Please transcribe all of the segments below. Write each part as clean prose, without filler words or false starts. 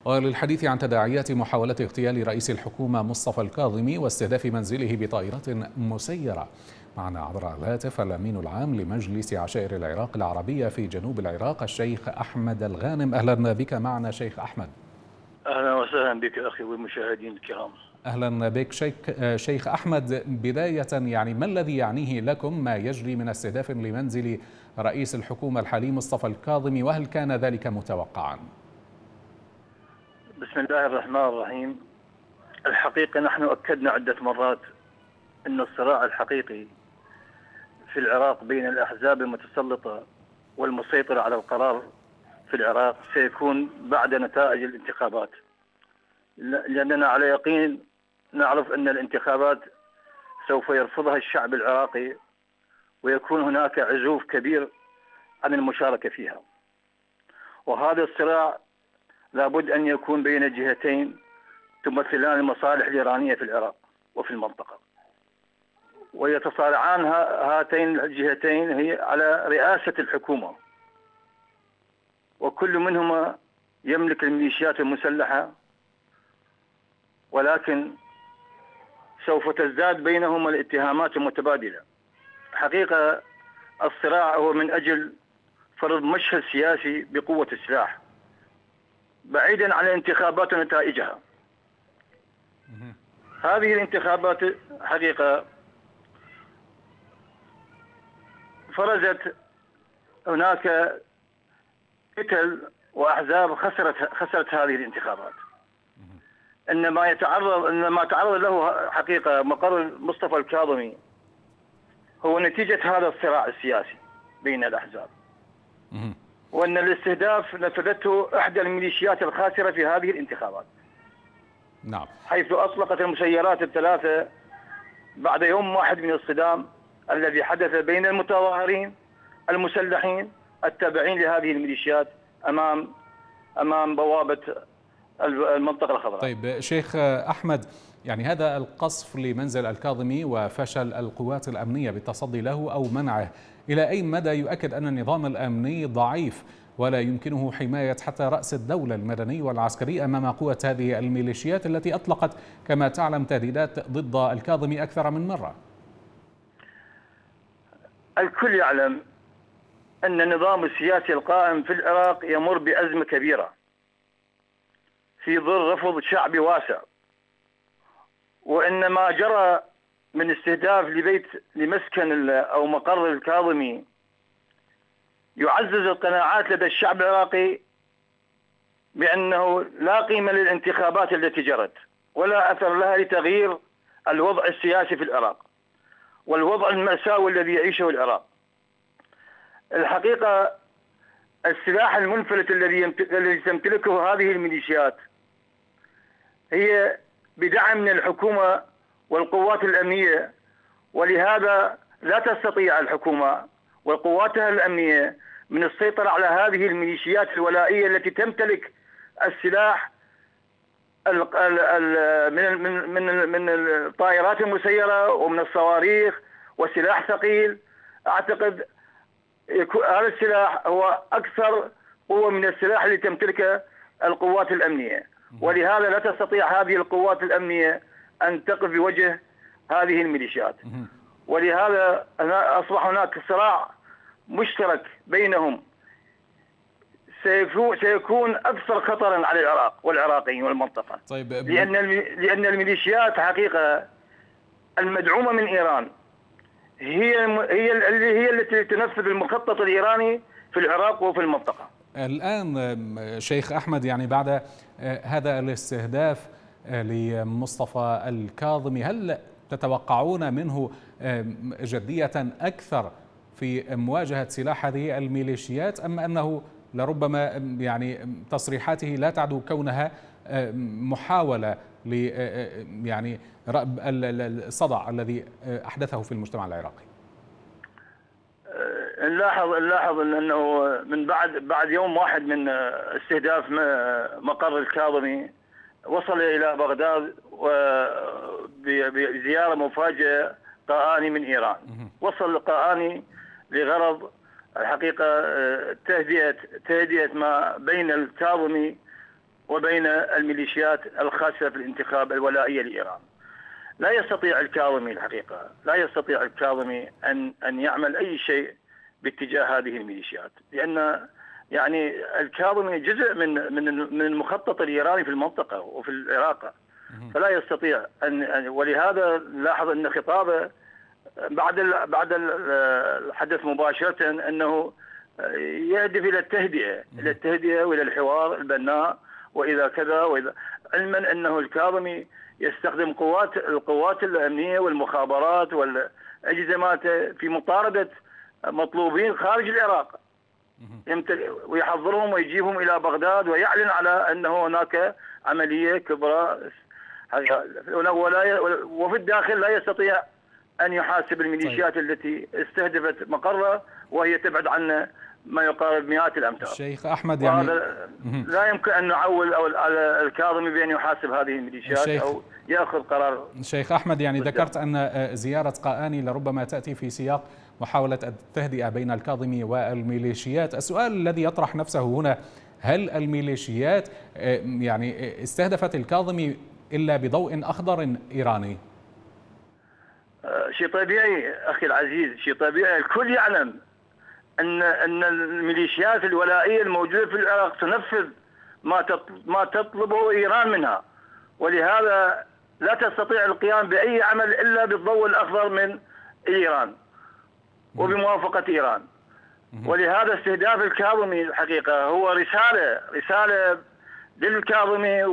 وللحديث عن تداعيات محاولة اغتيال رئيس الحكومة مصطفى الكاظمي واستهداف منزله بطائرات مسيرة، معنا عبر الهاتف الأمين العام لمجلس عشائر العراق العربية في جنوب العراق الشيخ أحمد الغانم. أهلا بك معنا شيخ أحمد. أهلا وسهلا بك أخي والمشاهدين الكرام. أهلا بك شيخ أحمد. بداية يعني ما الذي يعنيه لكم ما يجري من استهداف لمنزل رئيس الحكومة الحالي مصطفى الكاظمي، وهل كان ذلك متوقعا؟ بسم الله الرحمن الرحيم. الحقيقة نحن أكدنا عدة مرات أن الصراع الحقيقي في العراق بين الأحزاب المتسلطة والمسيطرة على القرار في العراق سيكون بعد نتائج الانتخابات، لأننا على يقين نعرف أن الانتخابات سوف يرفضها الشعب العراقي ويكون هناك عزوف كبير عن المشاركة فيها، وهذا الصراع لابد أن يكون بين جهتين تمثلان المصالح الإيرانية في العراق وفي المنطقة، ويتصارعان هاتين الجهتين هي على رئاسة الحكومة، وكل منهما يملك الميليشيات المسلحة، ولكن سوف تزداد بينهما الاتهامات المتبادلة. حقيقة الصراع هو من أجل فرض مشهد سياسي بقوة السلاح بعيدا عن الانتخابات ونتائجها. هذه الانتخابات حقيقة فرزت هناك قتل وأحزاب خسرت هذه الانتخابات. إن ما تعرض له حقيقة مقر مصطفى الكاظمي هو نتيجة هذا الصراع السياسي بين الأحزاب، وأن الاستهداف نفذته إحدى الميليشيات الخاسرة في هذه الانتخابات. نعم. حيث أطلقت المسيرات الثلاثة بعد يوم واحد من الصدام الذي حدث بين المتظاهرين المسلحين التابعين لهذه الميليشيات أمام بوابة المنطقة الخضراء. طيب شيخ أحمد، يعني هذا القصف لمنزل الكاظمي وفشل القوات الأمنية بالتصدي له أو منعه، إلى أي مدى يؤكد أن النظام الأمني ضعيف ولا يمكنه حماية حتى رأس الدولة المدني والعسكري أمام قوة هذه الميليشيات التي أطلقت كما تعلم تهديدات ضد الكاظمي أكثر من مرة؟ الكل يعلم أن النظام السياسي القائم في العراق يمر بأزمة كبيرة في ظل رفض شعبي واسع، وإن ما جرى من استهداف لمسكن أو مقر الكاظمي يعزز القناعات لدى الشعب العراقي بأنه لا قيمة للانتخابات التي جرت ولا أثر لها لتغيير الوضع السياسي في العراق والوضع المأساوي الذي يعيشه العراق. الحقيقة السلاح المنفلت الذي تمتلكه هذه الميليشيات هي بدعم من الحكومة والقوات الأمنية، ولهذا لا تستطيع الحكومة وقواتها الأمنية من السيطرة على هذه الميليشيات الولائية التي تمتلك السلاح من الطائرات المسيرة ومن الصواريخ وسلاح ثقيل. أعتقد هذا السلاح هو أكثر قوة من السلاح اللي تمتلكه القوات الأمنية، ولهذا لا تستطيع هذه القوات الأمنية أن تقف بوجه هذه الميليشيات، ولهذا أصبح هناك صراع مشترك بينهم سيكون أكثر خطرا على العراق والعراقيين والمنطقة. طيب لأن الميليشيات حقيقة المدعومة من إيران هي التي تنفذ المخطط الإيراني في العراق وفي المنطقة. الآن شيخ أحمد، يعني بعد هذا الاستهداف لمصطفى الكاظمي، هل تتوقعون منه جدية أكثر في مواجهة سلاح هذه الميليشيات، أم أنه لربما يعني تصريحاته لا تعدو كونها محاولة ل يعني رأب الصدع الذي أحدثه في المجتمع العراقي؟ نلاحظ أنه من بعد يوم واحد من استهداف مقر الكاظمي وصل إلى بغداد بزيارة مفاجئة قاآني من إيران. وصل قاآني لغرض الحقيقة تهدئة ما بين الكاظمي وبين الميليشيات الخاصة في الانتخاب الولائية لإيران. لا يستطيع الكاظمي الحقيقة، لا يستطيع الكاظمي أن يعمل أي شيء باتجاه هذه الميليشيات، لأن يعني الكاظمي جزء من المخطط الإيراني في المنطقة وفي العراق، فلا يستطيع أن ولهذا لاحظ أن خطابه بعد الحدث مباشرة أنه يهدف إلى التهدئة وإلى الحوار البناء وإذا كذا وإذا، علما أنه الكاظمي يستخدم القوات الأمنية والمخابرات والأجهزة مالته في مطاردة مطلوبين خارج العراق، ويحضرهم ويجيبهم إلى بغداد ويعلن على أنه هناك عملية كبرى، وفي الداخل لا يستطيع أن يحاسب الميليشيات التي استهدفت مقره وهي تبعد عنه ما يقارب مئات الأمتار. الشيخ أحمد، يعني لا يمكن أن نعول على الكاظمي بأن يحاسب هذه الميليشيات أو يأخذ قرار. الشيخ أحمد، يعني ذكرت أن زيارة قآني لربما تأتي في سياق محاولة التهدئة بين الكاظمي والميليشيات. السؤال الذي يطرح نفسه هنا، هل الميليشيات يعني استهدفت الكاظمي إلا بضوء أخضر إيراني؟ شيء طبيعي أخي العزيز، شيء طبيعي. الكل يعلم أن الميليشيات الولائية الموجودة في العراق تنفذ ما تطلبه إيران منها، ولهذا لا تستطيع القيام بأي عمل إلا بالضوء الأخضر من إيران وبموافقة إيران. ولهذا استهداف الكاظمي الحقيقة هو رسالة للكاظمي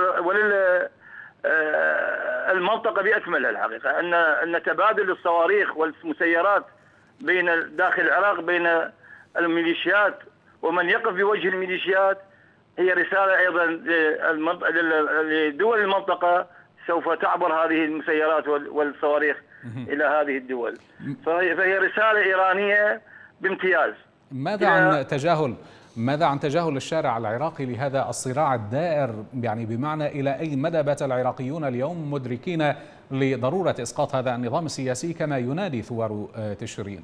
المنطقة بأكملها الحقيقة، أن تبادل الصواريخ والمسيرات بين داخل العراق بين الميليشيات ومن يقف بوجه الميليشيات هي رسالة أيضا لدول المنطقة، سوف تعبر هذه المسيرات والصواريخ إلى هذه الدول، فهي رسالة إيرانية بامتياز. ماذا عن تجاهل الشارع العراقي لهذا الصراع الدائر؟ يعني بمعنى إلى أي مدى بات العراقيون اليوم مدركين لضرورة إسقاط هذا النظام السياسي كما ينادي ثوار تشرين؟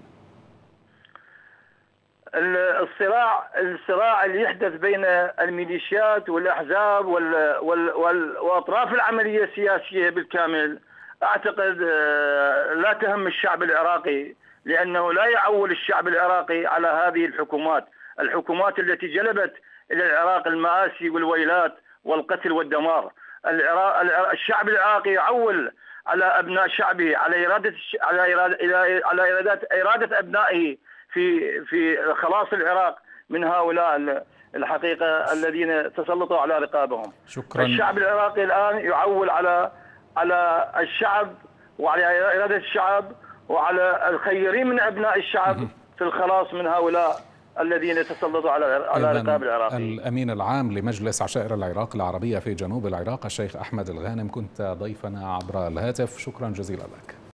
الصراع اللي يحدث بين الميليشيات والأحزاب وأطراف العملية السياسية بالكامل أعتقد لا تهم الشعب العراقي، لأنه لا يعول الشعب العراقي على هذه الحكومات التي جلبت إلى العراق المآسي والويلات والقتل والدمار. الشعب العراقي يعول على أبناء شعبه، على إرادة أبنائه في خلاص العراق من هؤلاء الحقيقة الذين تسلطوا على رقابهم. شكرا. الشعب العراقي الآن يعول على الشعب وعلى إرادة الشعب وعلى الخيرين من أبناء الشعب في الخلاص من هؤلاء الذين تسلطوا على رقاب العراقي. الأمين العام لمجلس عشائر العراق العربية في جنوب العراق الشيخ أحمد الغانم، كنت ضيفنا عبر الهاتف، شكرا جزيلا لك.